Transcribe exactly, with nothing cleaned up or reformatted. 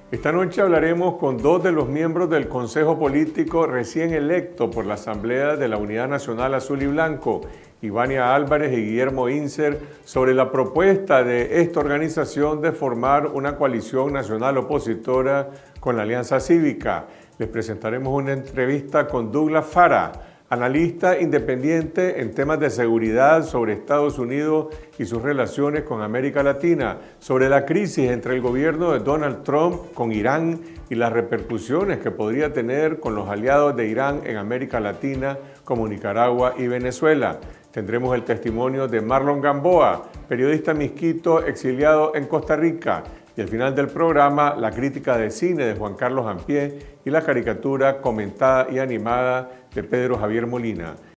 Esta noche hablaremos con dos de los miembros del Consejo Político recién electo por la Asamblea de la Unidad Nacional Azul y Blanco, Ivania Álvarez y Guillermo Inser, sobre la propuesta de esta organización de formar una coalición nacional opositora con la Alianza Cívica. Les presentaremos una entrevista con Douglas Fara, analista independiente en temas de seguridad sobre Estados Unidos y sus relaciones con América Latina, sobre la crisis entre el gobierno de Donald Trump con Irán y las repercusiones que podría tener con los aliados de Irán en América Latina como Nicaragua y Venezuela. Tendremos el testimonio de Marlon Gamboa, periodista misquito exiliado en Costa Rica. Y al final del programa, la crítica de cine de Juan Carlos Ampié y la caricatura comentada y animada de Pedro Javier Molina.